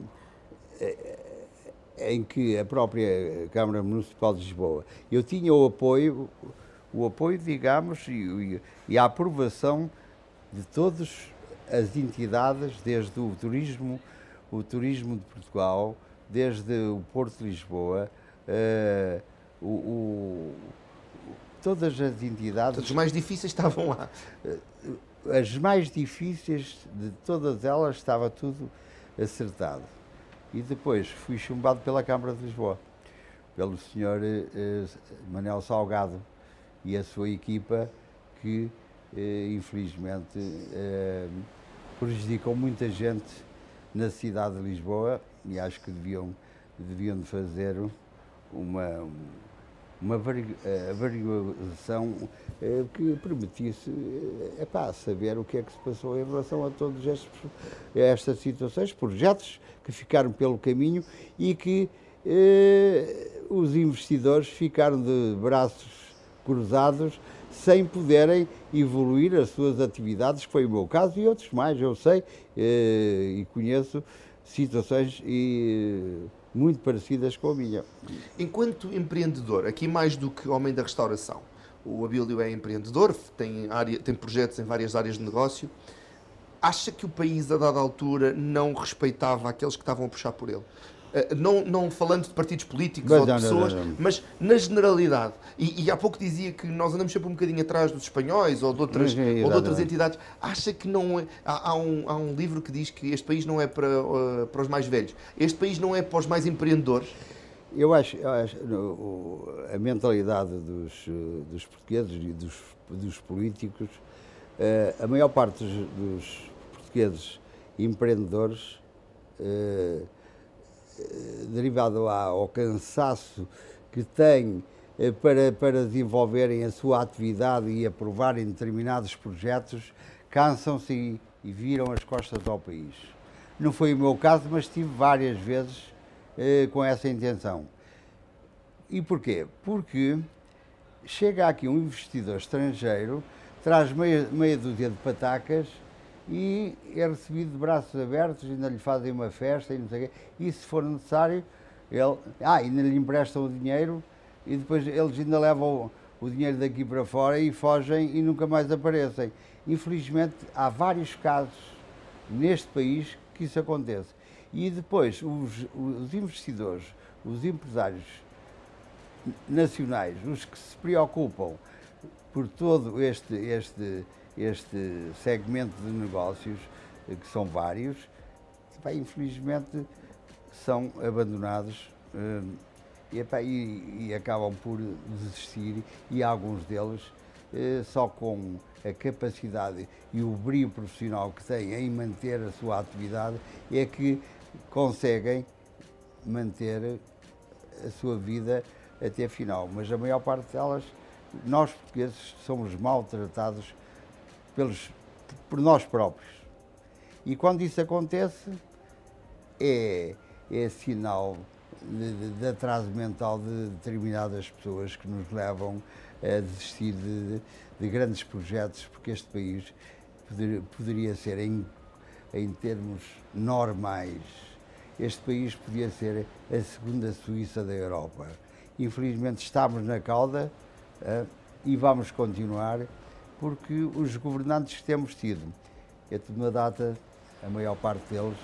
em que a própria Câmara Municipal de Lisboa, eu tinha o apoio... o apoio, digamos, e, e a aprovação de todas as entidades, desde o turismo, o turismo de Portugal, desde o Porto de Lisboa, uh, o, o, todas as entidades... As mais difíceis estavam lá. As mais difíceis de todas elas estava tudo acertado. E depois fui chumbado pela Câmara de Lisboa, pelo senhor uh, Manuel Salgado e a sua equipa, que eh, infelizmente eh, prejudicam muita gente na cidade de Lisboa, e acho que deviam, deviam fazer uma, uma averiguação eh, que permitisse eh, epá, saber o que é que se passou em relação a todas estas situações, projetos que ficaram pelo caminho e que eh, os investidores ficaram de braços cruzados, sem poderem evoluir as suas atividades, que foi o meu caso e outros mais, eu sei eh, e conheço situações e, muito parecidas com a minha. Enquanto empreendedor, aqui mais do que homem da restauração, o Abílio é empreendedor, tem, área, tem projetos em várias áreas de negócio, acha que o país, a dada altura, não respeitava aqueles que estavam a puxar por ele? Não, não falando de partidos políticos mas ou de não, pessoas, não, não, não. mas na generalidade. E, e há pouco dizia que nós andamos sempre um bocadinho atrás dos espanhóis ou de outras, é, ou de outras entidades. Acha que não é... Há, há, um, há um livro que diz que este país não é para, uh, para os mais velhos. Este país não é para os mais empreendedores. Eu acho, eu acho no, a mentalidade dos, dos portugueses e dos, dos políticos, uh, a maior parte dos, dos portugueses empreendedores... Uh, derivado ao cansaço que têm para, para desenvolverem a sua atividade e aprovarem determinados projetos, cansam-se e, e viram as costas ao país. Não foi o meu caso, mas tive várias vezes eh, com essa intenção. E porquê? Porque chega aqui um investidor estrangeiro, traz meia, meia dúzia de patacas e é recebido de braços abertos, ainda lhe fazem uma festa e não sei o quê. E se for necessário, ele, ah, ainda lhe emprestam o dinheiro e depois eles ainda levam o, o dinheiro daqui para fora e fogem e nunca mais aparecem. Infelizmente, há vários casos neste país que isso acontece. E depois, os, os investidores, os empresários nacionais, os que se preocupam por todo este, este este segmento de negócios, que são vários, epá, infelizmente são abandonados hum, e, epá, e, e acabam por desistir, e alguns deles eh, só com a capacidade e o brio profissional que têm em manter a sua atividade é que conseguem manter a sua vida até a final. Mas a maior parte delas, nós portugueses, somos maltratados Pelos, por nós próprios. E quando isso acontece, é, é sinal de, de, de atraso mental de determinadas pessoas que nos levam a desistir de, de grandes projetos, porque este país poder, poderia ser em, em termos normais, este país podia ser a segunda Suíça da Europa. Infelizmente estamos na cauda uh, e vamos continuar, porque os governantes que temos tido, é tudo uma data, a maior parte deles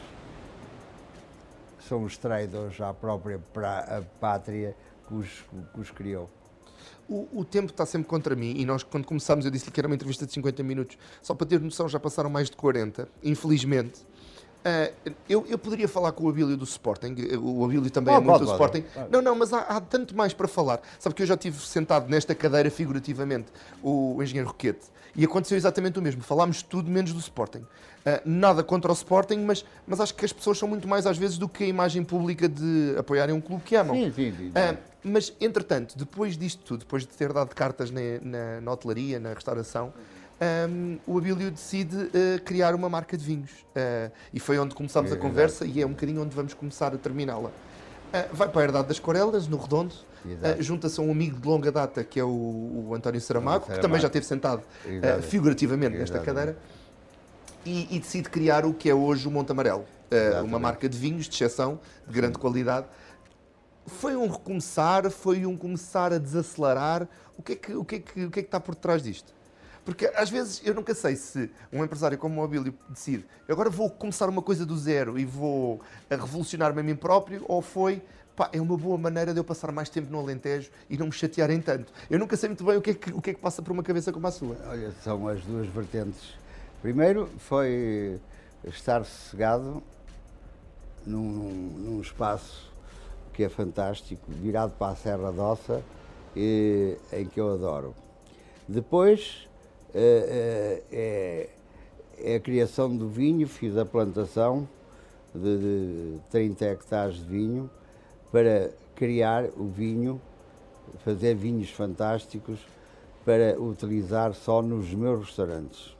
são os traidores à própria pra, pátria que os, que os criou. O, o tempo está sempre contra mim e nós, quando começámos, eu disse-lhe que era uma entrevista de cinquenta minutos. Só para ter noção, já passaram mais de quarenta, infelizmente. Uh, eu, eu poderia falar com o Abílio do Sporting, o Abílio também oh, é muito pode, do pode, Sporting. Pode. Não, não, mas há, há tanto mais para falar. Sabe que eu já estive sentado nesta cadeira, figurativamente, o, o engenheiro Roquete, e aconteceu exatamente o mesmo. Falámos tudo menos do Sporting. Uh, nada contra o Sporting, mas, mas acho que as pessoas são muito mais, às vezes, do que a imagem pública de apoiarem um clube que amam. Sim, sim, sim. Uh, mas, entretanto, depois disto tudo, depois de ter dado cartas na, na, na hotelaria, na restauração, Um, o Abílio decide uh, criar uma marca de vinhos. Uh, e foi onde começámos é, a conversa exato. E é um bocadinho onde vamos começar a terminá-la. Uh, vai para a Herdade das Corelas, no Redondo, uh, junta-se a um amigo de longa data, que é o, o António Saramago, que também já esteve sentado uh, figurativamente nesta cadeira, e, e decide criar o que é hoje o Monte Amarelo, uh, uma marca de vinhos de exceção, de grande Sim. qualidade. Foi um recomeçar, foi um começar a desacelerar. O que é que, o que, é que, o que, é que está por trás disto? Porque às vezes eu nunca sei se um empresário como o Abílio decide agora vou começar uma coisa do zero e vou revolucionar-me a mim próprio, ou foi, pá, é uma boa maneira de eu passar mais tempo no Alentejo e não me chatearem tanto. Eu nunca sei muito bem o que é que, o que, é que passa por uma cabeça como a sua. Olha, são as duas vertentes. Primeiro foi estar sossegado num, num espaço que é fantástico, virado para a Serra d'Ossa, e, em que eu adoro. Depois é, é, é a criação do vinho, fiz a plantação de, de trinta hectares de vinho para criar o vinho, fazer vinhos fantásticos para utilizar só nos meus restaurantes.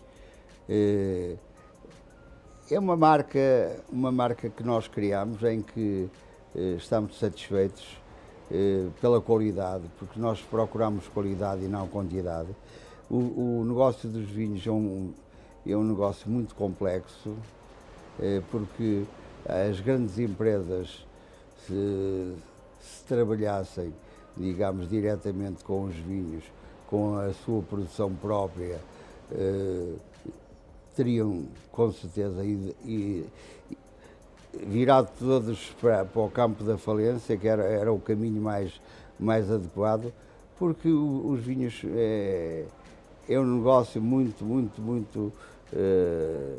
É, é uma marca, uma marca que nós criamos em que é, estamos satisfeitos é, pela qualidade, porque nós procuramos qualidade e não quantidade. O, o negócio dos vinhos é um, é um negócio muito complexo, é, porque as grandes empresas, se, se trabalhassem, digamos, diretamente com os vinhos, com a sua produção própria, é, teriam, com certeza, e, e, virado todos para, para o campo da falência, que era, era o caminho mais, mais adequado, porque o, os vinhos é, é um negócio muito, muito, muito é,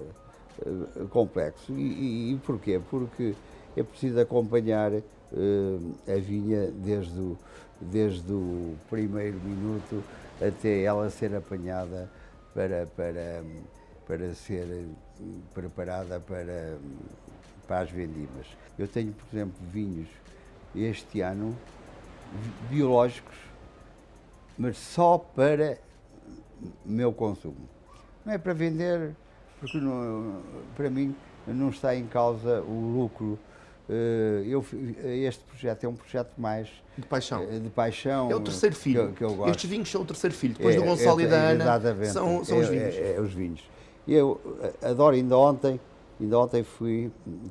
complexo. E, e, e porquê? Porque é preciso acompanhar é, a vinha desde o, desde o primeiro minuto até ela ser apanhada para, para, para ser preparada para, para as vendimas. Eu tenho, por exemplo, vinhos este ano biológicos, mas só para meu consumo. Não é para vender, porque não, para mim não está em causa o lucro. Eu, este projeto é um projeto mais de paixão. De paixão é o terceiro filho. Que, que eu gosto. Estes vinhos são o terceiro filho. Depois é, do Gonçalo é, e da Ana, são, são é, os vinhos. É, é, os vinhos. Eu adoro, ainda ontem, ainda ontem fui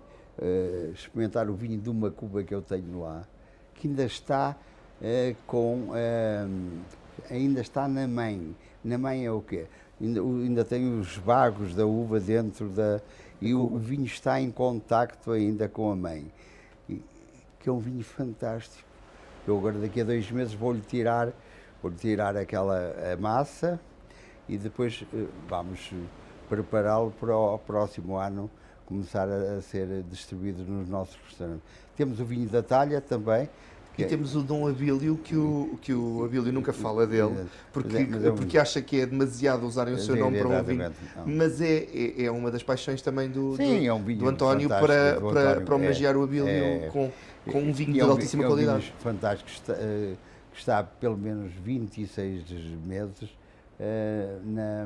uh, experimentar o vinho de uma cuba que eu tenho lá, que ainda está uh, com, uh, ainda está na mãe. Na mãe é o quê? Ainda, ainda tem os bagos da uva dentro da... E o, o vinho está em contacto ainda com a mãe, e, que é um vinho fantástico. Eu agora daqui a dois meses vou-lhe tirar, vou-lhe tirar aquela a massa e depois uh, vamos prepará-lo para o próximo ano começar a, a ser distribuído nos nossos restaurantes. Temos o vinho da talha também. E é... temos o Dom Abílio, que o, que o Abílio nunca fala dele, porque, é, é um... porque acha que é demasiado usarem o seu nome para um vinho. Não. Mas é, é, é uma das paixões também do, Sim, do, é um vinho do António para, do para, António. para homenagear é, o Abílio é, com, com um vinho é, de altíssima é um qualidade. É um vinho fantástico, está, uh, que está há pelo menos vinte e seis meses uh, na,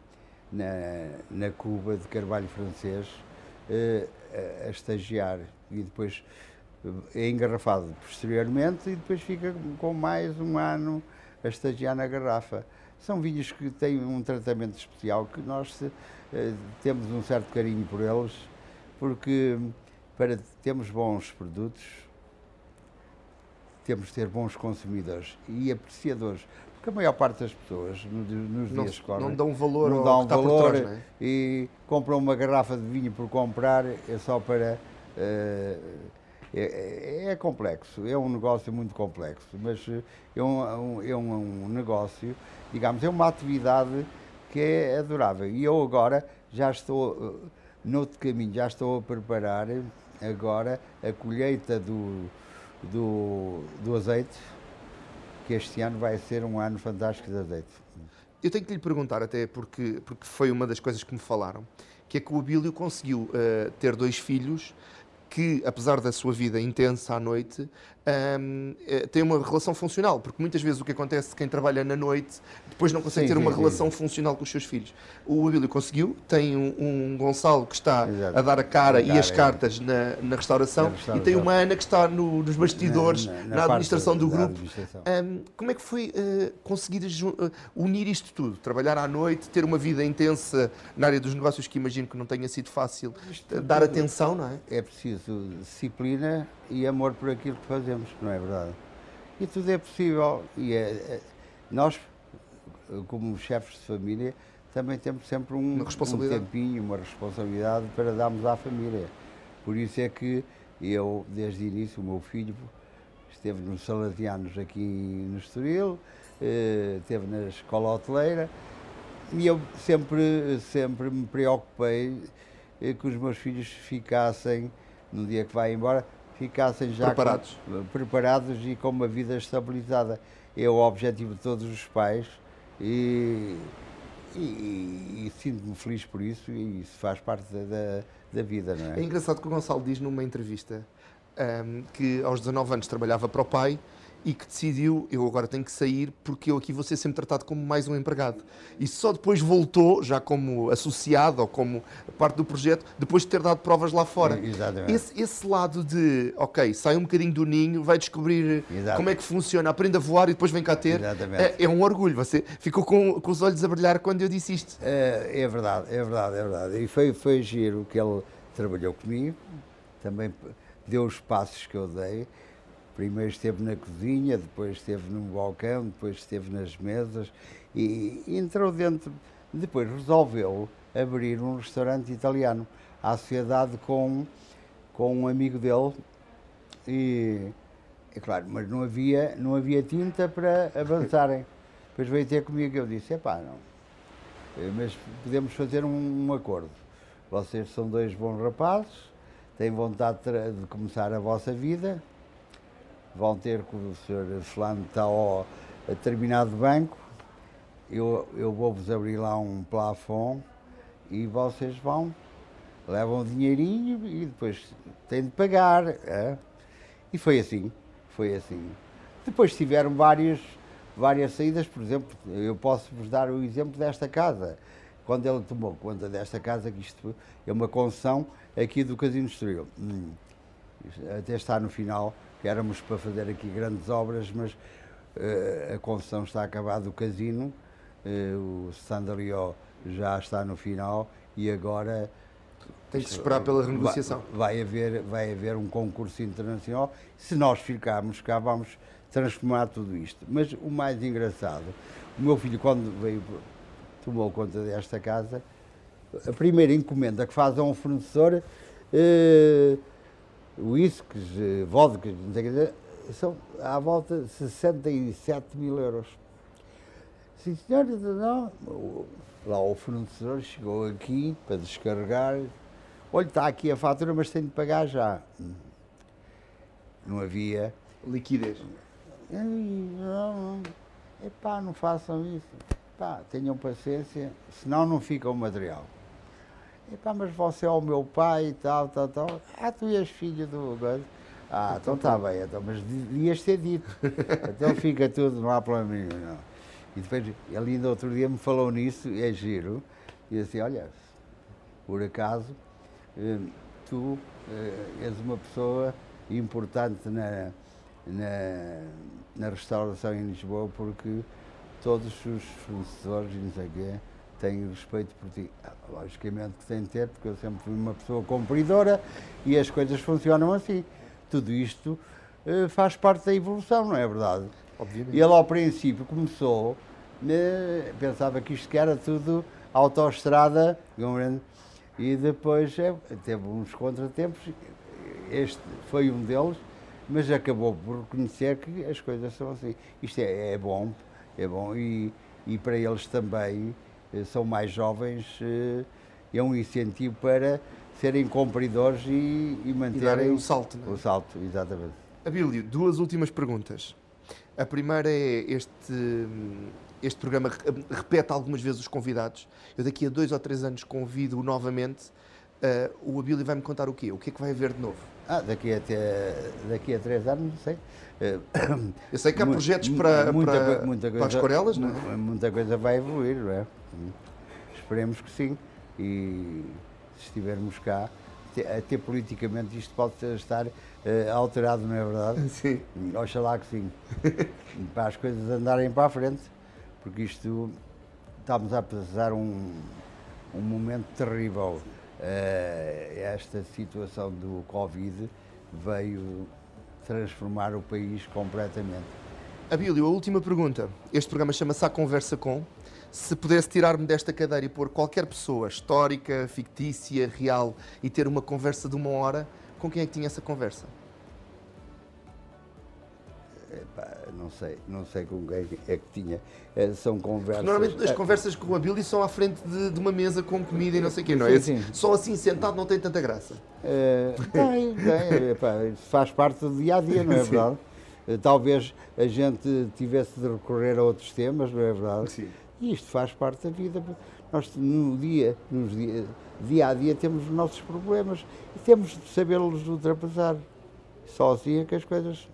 na, na cuba de carvalho francês, uh, a estagiar, e depois é engarrafado posteriormente e depois fica com mais um ano a estagiar na garrafa. São vinhos que têm um tratamento especial, que nós uh, temos um certo carinho por eles, porque para termos bons produtos, temos de ter bons consumidores e apreciadores. Porque a maior parte das pessoas, nos não, dias que correm, não dão valor não ao dão que está valor por trás, não é? E compram uma garrafa de vinho por comprar, é só para... Uh, é, é complexo, é um negócio muito complexo, mas é um, é um, um negócio, digamos, é uma atividade que é adorável. E eu agora já estou noutro caminho, já estou a preparar agora a colheita do, do, do azeite, que este ano vai ser um ano fantástico de azeite. Eu tenho que lhe perguntar, até porque, porque foi uma das coisas que me falaram, que é que o Abílio conseguiu uh, ter dois filhos que, apesar da sua vida intensa à noite, um, tem uma relação funcional, porque muitas vezes o que acontece, quem trabalha na noite, depois não consegue sim, ter sim, uma sim, relação sim. funcional com os seus filhos. O Abílio conseguiu, tem um, um Gonçalo que está Exato. a dar a cara, a cara e as cartas é. na, na, restauração, na restauração, e tem uma Ana que está no, nos bastidores, na, na, na, na administração do grupo. Administração. Um, como é que foi uh, conseguir uh, unir isto tudo? Trabalhar à noite, ter uma vida intensa na área dos negócios, que imagino que não tenha sido fácil, uh, dar atenção, não é? É preciso disciplina e amor por aquilo que fazemos, não é verdade? E tudo é possível. E é, é, nós, como chefes de família, também temos sempre um, um tempinho, uma responsabilidade para darmos à família. Por isso é que eu, desde o início, o meu filho esteve nos Salesianos aqui no Estoril, eh, esteve na escola hoteleira, e eu sempre, sempre me preocupei que os meus filhos ficassem, no dia que vai embora, ficassem já preparados. Com, preparados e com uma vida estabilizada. É o objetivo de todos os pais e, e, e sinto-me feliz por isso, e isso faz parte da, da vida, não é? É engraçado que o Gonçalo diz numa entrevista um, que aos dezanove anos trabalhava para o pai e que decidiu, eu agora tenho que sair porque eu aqui vou ser sempre tratado como mais um empregado. E só depois voltou, já como associado ou como parte do projeto, depois de ter dado provas lá fora. Exatamente. Esse, esse lado de, ok, sai um bocadinho do ninho, vai descobrir Exato. como é que funciona, aprende a voar e depois vem cá ter, é, é um orgulho. Você ficou com, com os olhos a brilhar quando eu disse isto. É, é verdade, é verdade, é verdade. E foi, foi giro que ele trabalhou comigo, também deu os passos que eu dei. Primeiro esteve na cozinha, depois esteve no balcão, depois esteve nas mesas e entrou dentro. Depois resolveu abrir um restaurante italiano à sociedade com, com um amigo dele. E, é claro, mas não havia, não havia tinta para avançarem. Depois veio ter comigo e eu disse, epá, não, mas podemos fazer um, um acordo. Vocês são dois bons rapazes, têm vontade de, de começar a vossa vida, vão ter que o senhor fulano está ao, a determinado banco, eu, eu vou-vos abrir lá um plafond e vocês vão, levam o dinheirinho e depois têm de pagar. É? E foi assim, foi assim. Depois tiveram várias, várias saídas, por exemplo, eu posso-vos dar o exemplo desta casa. Quando ele tomou conta desta casa, que isto é uma concessão aqui do Casino Estoril, hum, até está no final, que éramos para fazer aqui grandes obras, mas uh, a concessão está acabada do casino, uh, o Sandalio já está no final e agora... Tem de esperar pela renegociação. Vai, vai, haver, vai haver um concurso internacional. Se nós ficarmos cá, vamos transformar tudo isto. Mas o mais engraçado, o meu filho, quando veio, tomou conta desta casa, a primeira encomenda que faz a um fornecedor... Uh, uísques, vodkas, não sei o que, são à volta de sessenta e sete mil euros. Sim, senhor, não. Lá o fornecedor chegou aqui para descarregar. Olha, está aqui a fatura, mas tem de pagar já. Não havia liquidez. Não, não. Epá, não façam isso. Epá, tenham paciência, senão não fica o material. Epá, mas você é o meu pai e tal, tal, tal. Ah, tu és filho do... Ah, então está bem, então, mas devias ter dito. Então fica tudo, não há problema nenhum, não. E depois, ele ainda outro dia me falou nisso, é giro, e assim, olha, por acaso, tu és uma pessoa importante na, na, na restauração em Lisboa, porque todos os fornecedores e não sei o quê têm respeito por ti. Logicamente que tem de ter, porque eu sempre fui uma pessoa cumpridora e as coisas funcionam assim. Tudo isto uh, faz parte da evolução, não é verdade? Obviamente. Ele ao princípio começou, uh, pensava que isto que era tudo autoestrada, e depois é, teve uns contratempos, este foi um deles, mas acabou por reconhecer que as coisas são assim. Isto é, é bom, é bom e, e para eles também, são mais jovens, é um incentivo para serem cumpridores e, e manterem o salto. Não é? O salto, exatamente. Abílio, duas últimas perguntas. A primeira é, este, este programa repete algumas vezes os convidados. Eu daqui a dois ou três anos convido-o novamente. Uh, o Abílio vai-me contar o quê? O que é que vai haver de novo? Ah, daqui, até, daqui a três anos, não sei. Eu sei que há projetos para, muita, para, muita coisa, para as Corelas, não é? Muita coisa vai evoluir, não é? Esperemos que sim. E se estivermos cá, até politicamente isto pode estar uh, alterado, não é verdade? Sim. Oxalá que sim. Para as coisas andarem para a frente, porque isto, estamos a passar um, um momento terrível. Uh, esta situação do Covid veio transformar o país completamente. Abílio, a última pergunta. Este programa chama-se A Conversa Com. Se pudesse tirar-me desta cadeira e pôr qualquer pessoa, histórica, fictícia, real, e ter uma conversa de uma hora, com quem é que tinha essa conversa? Epá, não sei, não sei com quem é que tinha. É, são conversas... Normalmente as conversas com o Abílio são à frente de, de uma mesa com comida e não sei o quê, não é? Sim, sim. Só assim sentado não tem tanta graça. É, tem, tem, epá, faz parte do dia-a-dia, não é verdade? Talvez a gente tivesse de recorrer a outros temas, não é verdade? Sim. E isto faz parte da vida. Nós, no dia, nos dia, dia a dia, temos os nossos problemas e temos de sabê-los ultrapassar. Só assim é que as coisas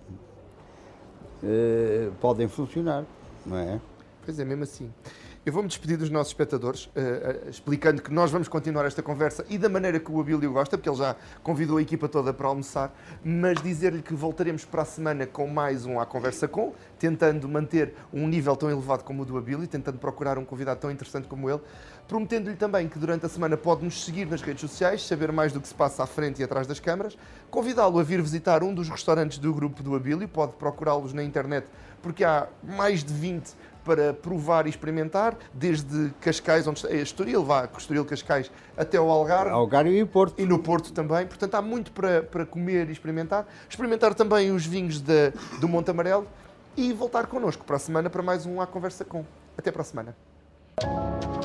uh, podem funcionar, não é? Pois é, mesmo assim. Eu vou-me despedir dos nossos espectadores, uh, uh, explicando que nós vamos continuar esta conversa e da maneira que o Abílio gosta, porque ele já convidou a equipa toda para almoçar, mas dizer-lhe que voltaremos para a semana com mais um À Conversa Com, tentando manter um nível tão elevado como o do Abílio, tentando procurar um convidado tão interessante como ele, prometendo-lhe também que durante a semana pode nos seguir nas redes sociais, saber mais do que se passa à frente e atrás das câmaras, convidá-lo a vir visitar um dos restaurantes do grupo do Abílio, pode procurá-los na internet, porque há mais de vinte para provar e experimentar, desde Cascais, onde é Estoril, vá, Estoril, Cascais, até ao Algarve. Algarve e Porto. E no Porto também. Portanto, há muito para, para comer e experimentar. Experimentar também os vinhos de, do Monte Amarelo e voltar connosco para a semana para mais um À Conversa Com. Até para a semana.